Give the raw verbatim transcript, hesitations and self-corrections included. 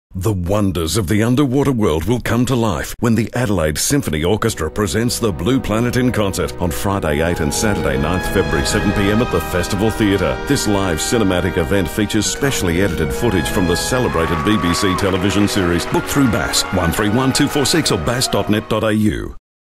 The wonders of the underwater world will come to life when the Adelaide Symphony Orchestra presents the Blue Planet in concert on Friday eighth and Saturday ninth February seven p m at the Festival Theatre. This live cinematic event features specially edited footage from the celebrated B B C television series. Book through Bass one three one two four six or bass dot net dot a u.